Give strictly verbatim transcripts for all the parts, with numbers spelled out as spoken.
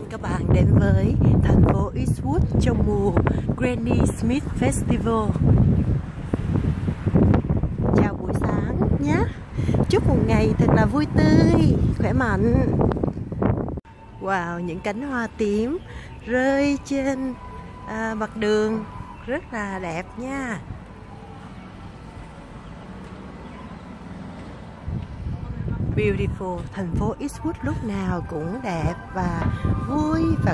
các bạn đến với thành phố Eastwood trong mùa Granny Smith Festival. Chào buổi sáng nhé. Chúc một ngày thật là vui tươi, khỏe mạnh. Wow, những cánh hoa tím rơi trên à, mặt đường rất là đẹp nha. Beautiful, thành phố Eastwood lúc nào cũng đẹp và vui và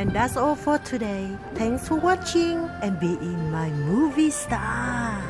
And that's all for today. Thanks for watching and being my movie star.